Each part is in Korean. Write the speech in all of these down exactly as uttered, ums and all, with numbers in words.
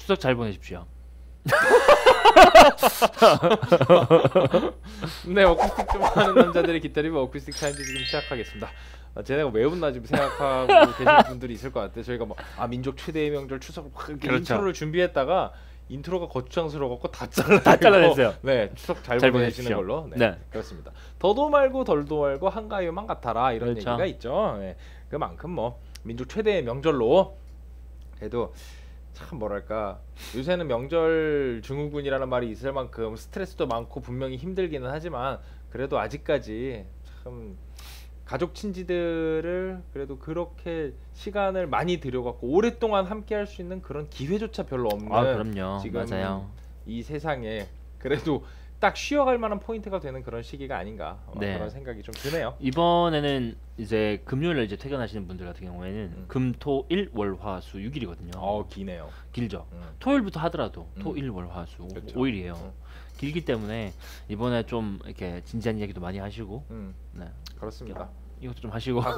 추석 잘 보내십시오. 네, 어쿠스틱 좀 하는 남자들의 기다리면 어쿠스틱 타임즈 지금 시작하겠습니다. 아, 제가 왜 웃나 지금 생각하고 계시는 분들이 있을 것 같아요. 저희가 뭐 아 민족 최대의 명절 추석 막 이렇게 그렇죠. 인트로를 준비했다가 인트로가 거추장스러워갖고 다 잘라 다 잘라냈어요. 네, 추석 잘, 잘 보내시는 보내십시오. 걸로. 네, 네. 그렇습니다. 더도 말고 덜도 말고 한가위만 같아라 이런 그렇죠. 얘기가 있죠. 네, 그만큼 뭐 민족 최대의 명절로 해도 참 뭐랄까 요새는 명절 증후군이라는 말이 있을 만큼 스트레스도 많고 분명히 힘들기는 하지만 그래도 아직까지 참 가족 친지들을 그래도 그렇게 시간을 많이 들여갖고 오랫동안 함께 할 수 있는 그런 기회조차 별로 없는 아 그럼요. 지금 맞아요. 이 세상에 그래도 딱 쉬어갈 만한 포인트가 되는 그런 시기가 아닌가 네. 그런 생각이 좀 드네요. 이번에는 이제 금요일에 이제 퇴근하시는 분들 같은 경우에는 음. 금, 토, 일, 월, 화, 수 육 일이거든요. 어 기네요. 길죠. 음. 토요일부터 하더라도 음. 토, 일, 월, 화, 수 그렇죠. 오 일이에요. 음. 길기 때문에 이번에 좀 이렇게 진지한 이야기도 많이 하시고 음, 네. 그렇습니다. 이것도 좀 하시고 가서,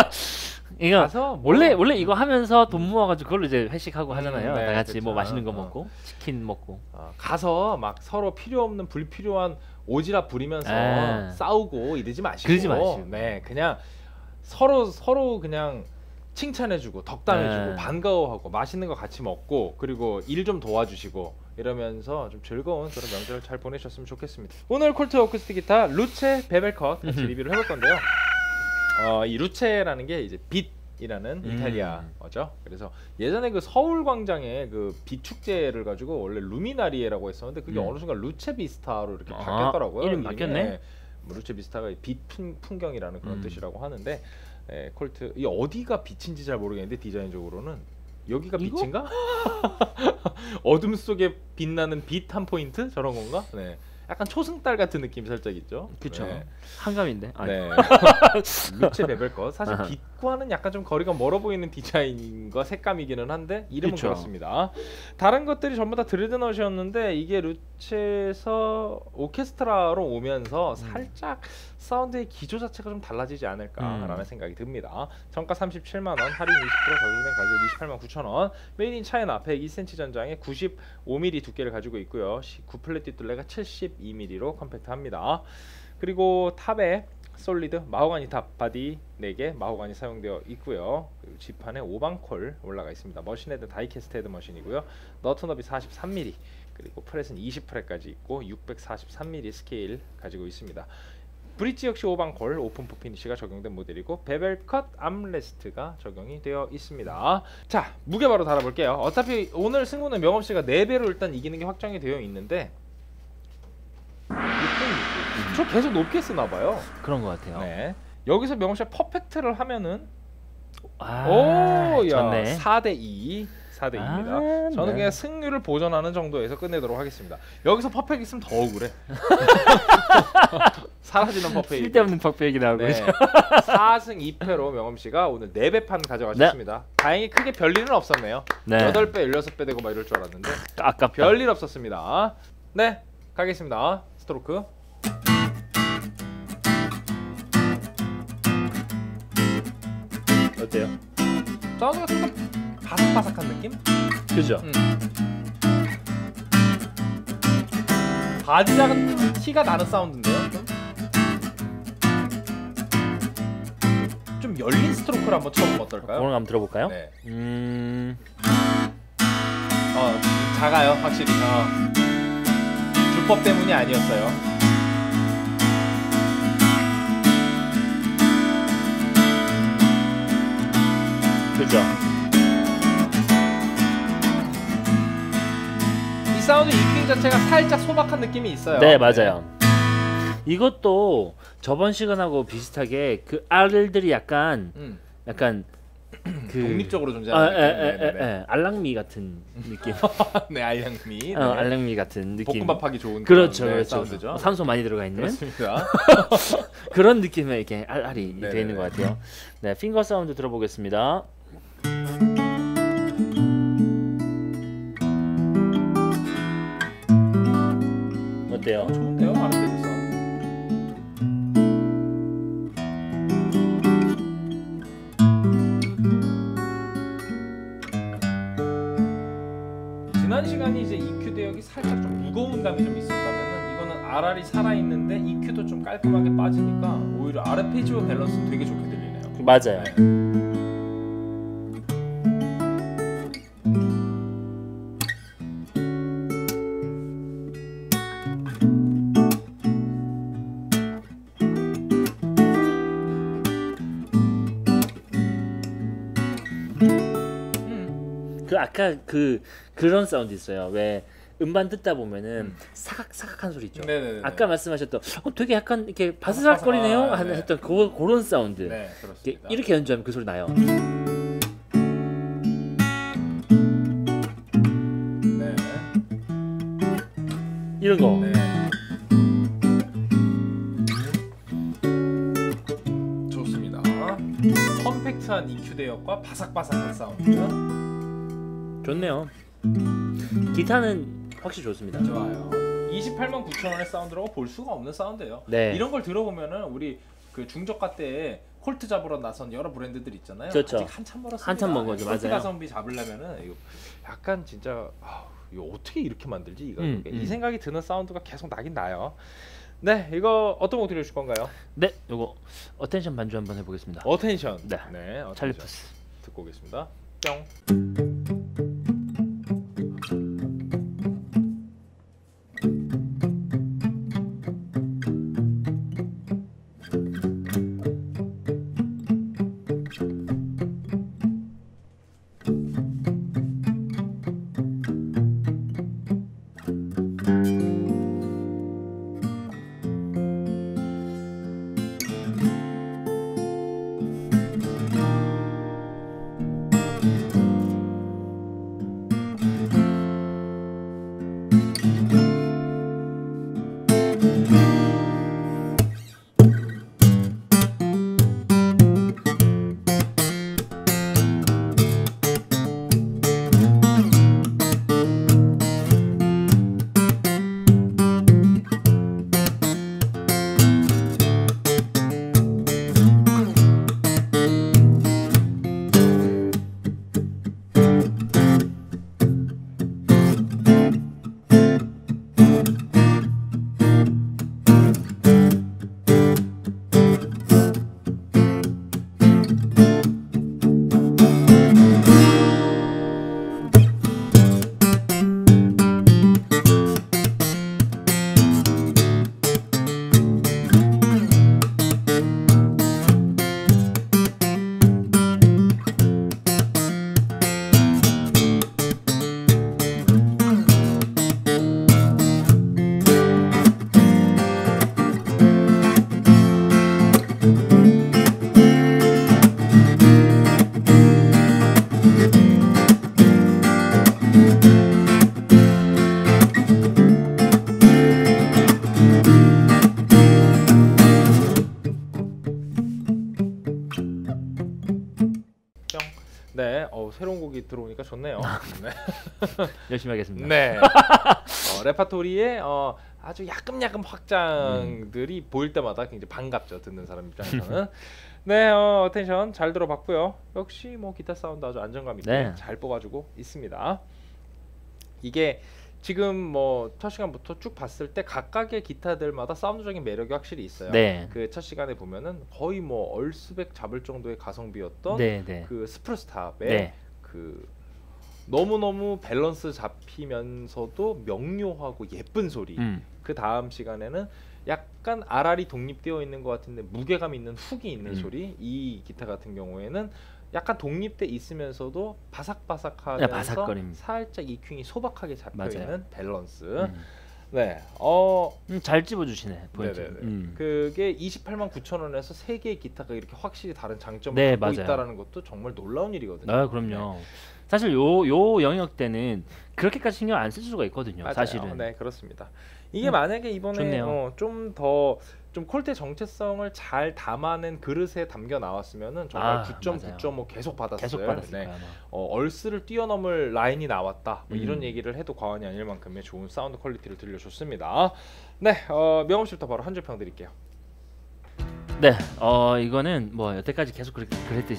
이거 가서 뭐, 원래 원래 이거 하면서 돈 모아가지고 그걸로 이제 회식하고 하잖아요. 음, 네, 다 같이 그쵸. 뭐 맛있는 거 어. 먹고 치킨 먹고. 어, 가서 막 서로 필요 없는 불필요한 오지랖 부리면서 에. 싸우고 이러지 마시고, 그러지 마시고. 네 그냥 서로 서로 그냥 칭찬해주고 덕담해주고 네. 반가워하고 맛있는 거 같이 먹고 그리고 일 좀 도와주시고 이러면서 좀 즐거운 그런 명절을 잘 보내셨으면 좋겠습니다. 오늘 콜트 어쿠스틱 기타 루체 베벨컷 같이 리뷰를 해볼 건데요. 어, 이 루체라는 게 이제 빛이라는 음. 이탈리아어죠. 그래서 예전에 그 서울 광장에 그 빛 축제를 가지고 원래 루미나리에라고 했었는데 그게 음. 어느 순간 루체 비스타로 이렇게 아, 바뀌었더라고요. 이름 이름이. 바뀌었네? 네. 뭐 루체 비스타가 빛 품, 풍경이라는 그런 음. 뜻이라고 하는데 예, 콜트 이 어디가 빛인지 잘 모르겠는데 디자인적으로는 여기가 이거? 빛인가? 어둠 속에 빛나는 빛 한 포인트 저런 건가? 네. 약간 초승달 같은 느낌이 살짝 있죠. 그쵸. 네. 한감인데. 아니. 네. 루체 베벨컷 사실 아하. 빛과는 약간 좀 거리가 멀어 보이는 디자인과 색감이기는 한데 이름은 그쵸. 그렇습니다. 다른 것들이 전부 다 드레드넛이었는데 이게 루체에서 오케스트라로 오면서 음. 살짝 사운드의 기조 자체가 좀 달라지지 않을까라는 음. 생각이 듭니다. 정가 삼십칠만 원, 할인 이십 퍼센트 적용된 가격 이십팔만 구천 원. 메이드 인 차이나 백이 센티미터 전장에 구십오 밀리미터 두께를 가지고 있고요. 구 플랫 뒷둘레가 칠십이 밀리미터로 컴팩트합니다. 그리고 탑에 솔리드 마호가니 탑 바디 네 개 마호가니 사용되어 있고요. 그리고 지판에 오방콜 올라가 있습니다. 머신헤드 다이캐스트 헤드 머신이고요. 너트너비 사십삼 밀리미터 그리고 프렛은 이십 프렛까지 있고 육백사십삼 밀리미터 스케일 가지고 있습니다. 브릿지 역시 오방콜 오픈 포 피니시가 적용된 모델이고 베벨컷 암레스트가 적용이 되어 있습니다. 자 무게 바로 달아볼게요. 어차피 오늘 승부는 명업씨가 네 배로 일단 이기는 게 확정이 되어 있는데 저 계속 높게 쓰나봐요. 그런 것 같아요. 네. 여기서 명업씨가 퍼펙트를 하면은 아, 오야 좋네. 사 대 이 사 대 이입니다. 아, 저는 네. 그냥 승률을 보전하는 정도에서 끝내도록 하겠습니다. 여기서 퍼펙트 있으면 더 억울해. 사라지는 퍼펙트. 쓸데없는 퍽 얘기 나오고. 네. 사 승 이 패로 명엄씨가 오늘 네 배 판 가져가셨습니다. 다행히 크게 별일은 없었네요. 네. 여덟 배, 열여섯 배 되고 막 이럴 줄 알았는데 아깝다. 별일 없었습니다. 네, 가겠습니다. 스트로크. 어때요? 사운드가 좀 바삭바삭한 느낌? 그죠? 음. 바지 작은 티가 나는 사운드인데요. 좀, 좀 열린 스트로크를 한번 쳐보면 어떨까요? 오늘 한번 들어볼까요? 네. 음, 어, 작아요, 확실히. 어. 주법 때문이 아니었어요. 그죠? 이 사운드 이킹 자체가 살짝 소박한 느낌이 있어요. 네, 맞아요. 이것도 저번 시간하고 비슷하게 그 R들이 약간 음. 약간 그 독립적으로 아, 존재하는 에, 느낌. 에, 네, 네, 에, 에, 알랑미 같은 느낌. 네, 알량미. 네. 어, 알랑미 같은 느낌. 볶음밥하기 좋은 그렇죠, 그런, 네, 그렇죠. 사운드죠. 어, 산소 많이 들어가 있는 그렇습니다. 그런 느낌의 이렇게 알알이 네네네. 되어 있는 것 같아요. 네, 핑거 사운드 들어보겠습니다. 어때요? 좋은데요, 아르페지오 사운드. 대역이 살짝 좀 무거운 감이 좀 있었다면은 이거는 알알이 살아있는데 이큐도 좀 깔끔하게 빠지니까 오히려 아르페지오 밸런스는 되게 좋게 들리네요. 맞아요. 네. 그 아까 그 그런 사운드 있어요. 왜 음반 듣다 보면은 음. 사각사각한 소리 있죠. 네네네. 아까 말씀하셨던 어, 되게 약간 이렇게 바스락거리네요 바스락, 아, 하는 네. 했던 그 그런 사운드. 네, 이렇게, 그렇습니다. 이렇게 연주하면 그 소리 나요. 네. 이런 거. 네. 좋습니다. 컴팩트한 이큐 대역과 바삭바삭한 사운드. 좋네요. 기타는 확실히 좋습니다. 좋아요. 이십팔만 구천 원의 사운드라고 볼 수가 없는 사운드예요. 네. 이런 걸 들어보면은 우리 그 중저가 때에 콜트 잡으러 나선 여러 브랜드들 있잖아요. 그렇죠. 아직 한참 멀었습니다. 한참 먼 거죠. 콜트 맞아요. 가성비 잡으려면은 이거 약간 진짜 아우, 이거 어떻게 이렇게 만들지 이거 음, 이 음. 생각이 드는 사운드가 계속 나긴 나요. 네, 이거 어떤 곡 들려주실 건가요? 네, 요거 어텐션 반주 한번 해보겠습니다. 어텐션. 네. 네, 어텐션. 찰리 푸스. 듣고 오겠습니다. 뿅. 네, 어, 새로운 곡이 들어오니까 좋네요. 네. 열심히 하겠습니다. 네. 어, 레파토리의 어, 아주 야금야금 확장들이 음. 보일 때마다 굉장히 반갑죠. 듣는 사람 입장에서는. 네, 어, 어텐션 잘 들어봤고요. 역시 뭐 기타 사운드 아주 안정감 있게 네. 잘 뽑아주고 있습니다. 이게 지금 뭐 첫 시간부터 쭉 봤을 때 각각의 기타들마다 사운드적인 매력이 확실히 있어요. 네. 그 첫 시간에 보면은 거의 뭐 얼스백 잡을 정도의 가성비였던 네, 네. 그 스프루스탑의 네. 그 너무너무 밸런스 잡히면서도 명료하고 예쁜 소리. 음. 그 다음 시간에는 약간 알알이 독립되어 있는 것 같은데 무게감 있는 훅이 있는 음. 소리. 이 기타 같은 경우에는 약간 독립돼 있으면서도 네, 바삭바삭하면서 바삭거립니다. 살짝 이큄이 소박하게 잡혀 맞아요. 있는 밸런스. 음. 네, 어, 음, 잘 집어주시네. 포인트. 네네네. 음. 그게 이십팔만 구천 원에서 세 개의 기타가 이렇게 확실히 다른 장점을 네, 갖고 맞아요. 있다라는 것도 정말 놀라운 일이거든요. 아, 그럼요. 사실 요 요 영역 때는 그렇게까지 신경 안 쓸 수가 있거든요. 맞아요. 사실은. 네, 그렇습니다. 이게 음, 만약에 이번에 좋네요. 어, 좀 더 좀 콜테 정체성을 잘 담아낸 그릇에 담겨 나왔으면은 정말 아, 구 점 맞아요. 구 점 오 계속 받았어요. 계속 받았을 네. 거야 아마. 어, 얼스를 뛰어넘을 라인이 나왔다. 뭐 음. 이런 얘기를 해도 과언이 아닐 만큼의 좋은 사운드 퀄리티를 들려줬습니다. 네, 어, 명호 씨부터 바로 한 줄 평 드릴게요. 네, 어 이거는 뭐 여태까지 계속 그렇게 그랬듯이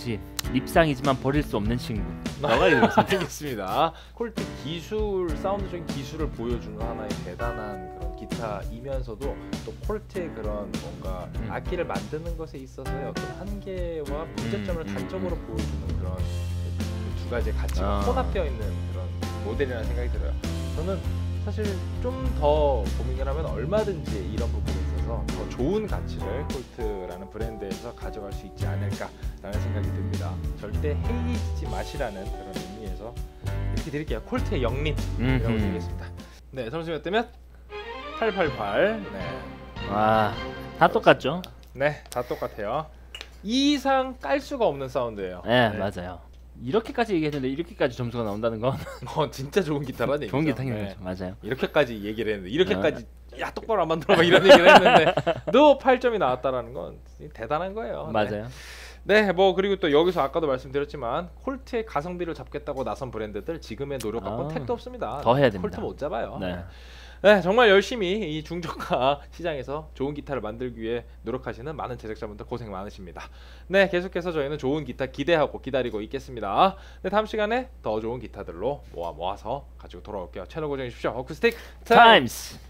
립상이지만 버릴 수 없는 친구. 너가 이랬어. 알겠습니다. 콜트 기술, 사운드적인 기술을 보여주는 하나의 대단한 그런 기타이면서도 또 콜트의 그런 뭔가 음. 악기를 만드는 것에 있어서의 어떤 한계와 문제점을 음, 음, 단점으로 음. 보여주는 그런 그 두 가지 가치가 아. 혼합되어 있는 그런 모델이라는 생각이 들어요. 저는 사실 좀 더 고민을 하면 얼마든지 이런 부분에 있어서 더 좋은 가치를 콜트라는 브랜드에서 가져갈 수 있지 않을까라는 생각이 듭니다. 절대 헤이지 마시라는 그런 의미에서 이렇게 드릴게요. 콜트의 영림이라고 음흠. 드리겠습니다. 네, 점수 몇 대면? 팔팔팔. 네, 와, 다 똑같죠? 네, 다 똑같아요. 이 이상 깔 수가 없는 사운드예요. 네, 맞아요. 이렇게까지 얘기했는데 이렇게까지 점수가 나온다는 건 어, 진짜 좋은 기타라는 얘기죠. 좋은 게 당연히 네. 거죠. 맞아요. 이렇게까지 얘기를 했는데 이렇게까지 야 똑바로 안 만들어 막 이런 얘기를 했는데 너 팔 점이 나왔다라는 건 대단한 거예요. 네. 맞아요. 네, 뭐 그리고 또 여기서 아까도 말씀드렸지만 콜트의 가성비를 잡겠다고 나선 브랜드들 지금의 노력 갖고 아, 택도 없습니다. 더 해야 됩니다. 콜트 못 잡아요. 네. 네. 네, 정말 열심히 이 중저가 시장에서 좋은 기타를 만들기 위해 노력하시는 많은 제작자분들 고생 많으십니다. 네, 계속해서 저희는 좋은 기타 기대하고 기다리고 있겠습니다. 네, 다음 시간에 더 좋은 기타들로 모아 모아서 가지고 돌아올게요. 채널 고정해 주십시오. 어쿠스틱 타임! 타임스.